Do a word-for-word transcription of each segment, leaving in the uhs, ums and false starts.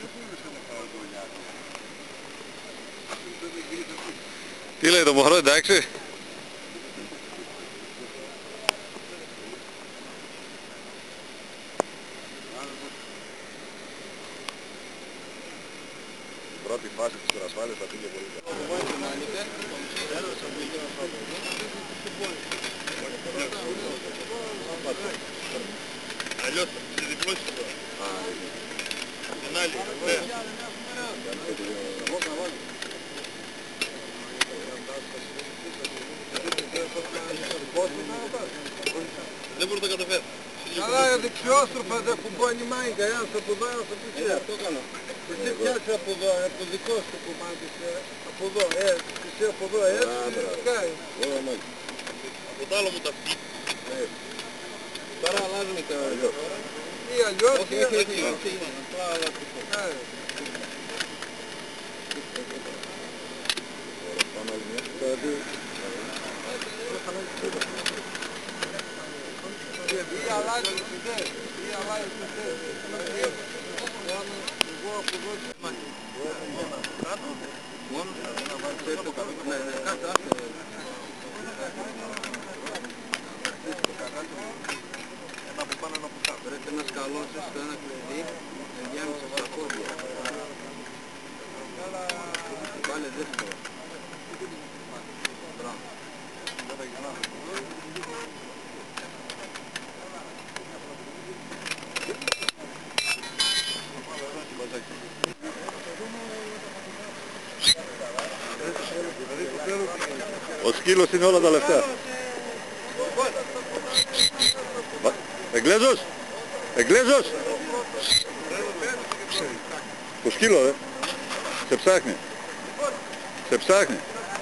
Τι λέει το μωρό, εντάξει? Στην πρώτη φάση της κουρασφάλειας θα πήγε πολύ καλά. Αλλιώς θα σε διπλώσεις τώρα. Την άλλη, ναι. Δεν μπορεί να το καταφέρει. Καλά, δεξιόστροφα δεν κουμπώνει μάγκα, ένας από εδώ, ένας από εκεί. Αυτό κάνω. Εσύ πιάσε από εδώ, από το δικό σου κομμάτι, από εδώ, έτσι, εσύ από εδώ, έτσι, κάνει. Από το άλλο μου τα πει. Τώρα αλλάζουμε τα αλλιώς. Ή αλλιώς, ή αλλιώς. Απλά αλλάζουμε. Ή αλλάζουμε τις ιδέες, ή αλλάζουμε τις ιδέες. Εγώ από εδώ κάτω, μόνο να βάλεις έτσι το κάτω, ναι, κάτω, ένα από πάνω, ένα από κάτω. Πρέπει να σκαλώσεις το ένα κλειδί, ενδιάμεσα στα πόδια. Βάλε δύσκολο. Μπράβο. Ο σκύλος είναι όλα τα λεφτά. Εγγλέζος! Εγγλέζος! Το σκύλο, δε. Σε ψάχνει. Σε ψάχνει.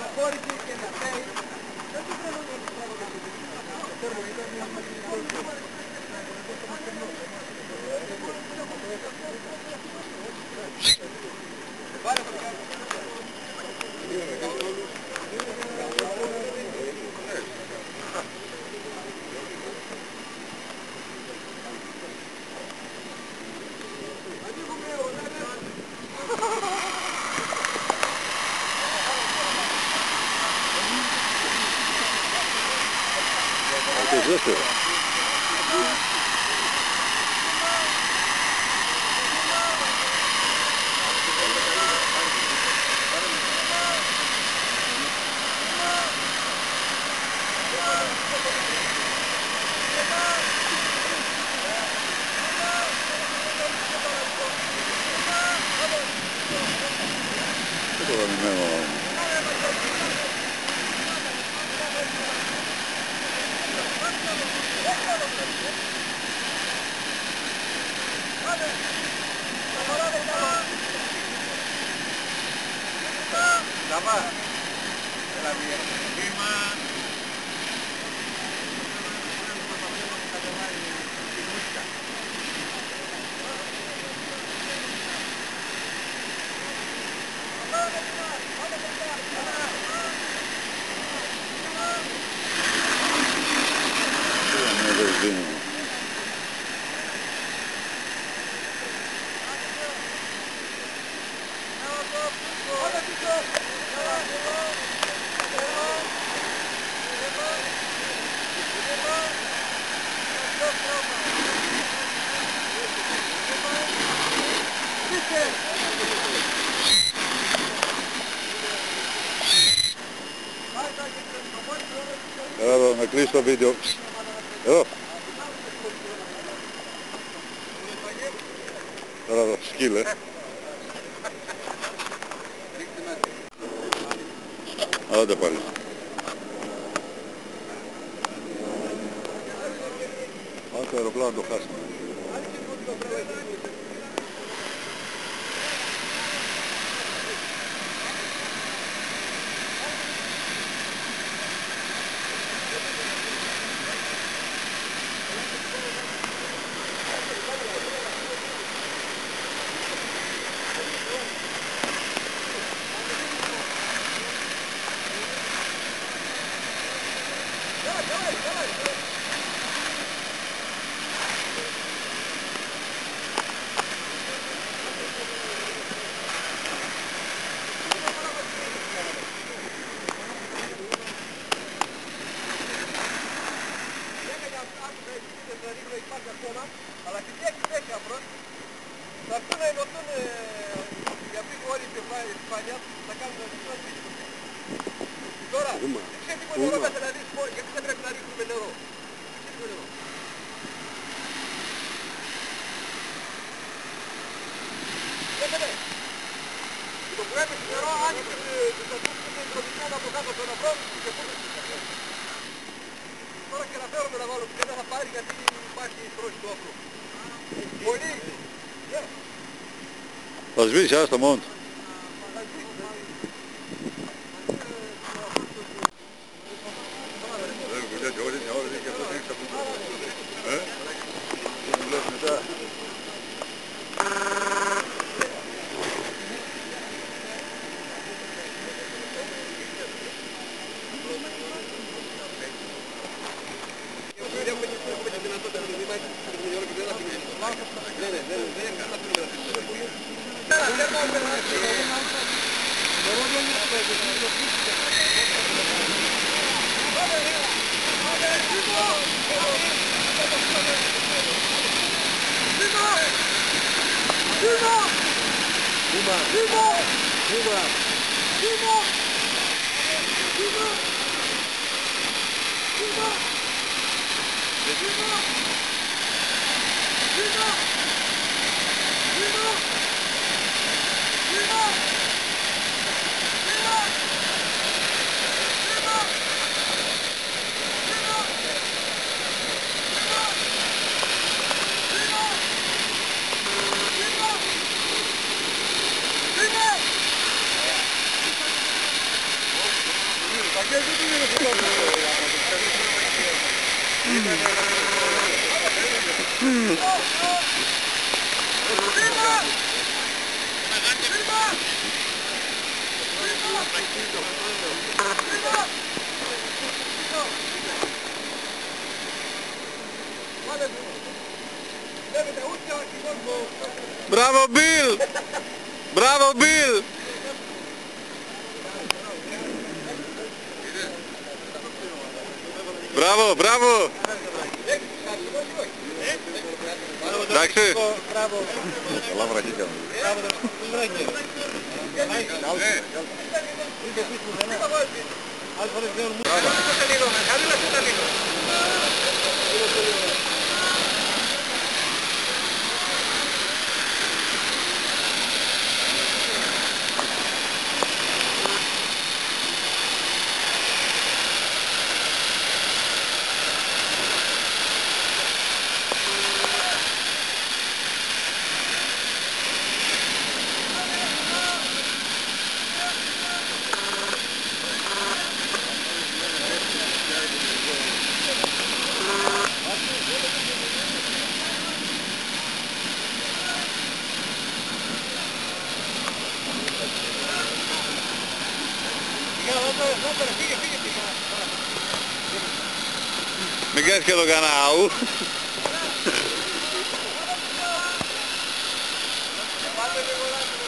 Ζέστερο. Τι το δανειμένο. Dapat. Lagi. Lima. Εδώ, να κλείσει το βίντεο. Εδώ. Τώρα εδώ, σκύλε. Άντε πάλι. Αν το αεροπλάνο το χάσουμε. Αλλά και τι έχει πέσει απλώς. Θα έρθουν να ενωθούν γιατί όλοι οι Ισπανιά θα κάνουν το δικό. Τώρα, δεν ξέρει τίποτα νερό μέσα να ρίξουμε, γιατί δεν πρέπει να ρίξουμε νερό. Ρίξουμε νερό. Βλέπετε, το που έπαιξε νερό άνοιξε τους αυτούς που είναι τροπικένα από κάτω στον αφρό και πού δεν είναι. Τώρα και να φέρουμε να βάλω που δεν θα πάρει γιατί υπάρχει στρώση του αφρού. Πολύ. Θα σβήσει, άστα μόνο του. Μπράβο Μπιλ! Μπράβο Μπιλ! Μπράβο, μπράβο! Εντάξει! Καλά βραχίκα μου. Μην κάνεις και το κανάου. Πάτε λίγο λάθος.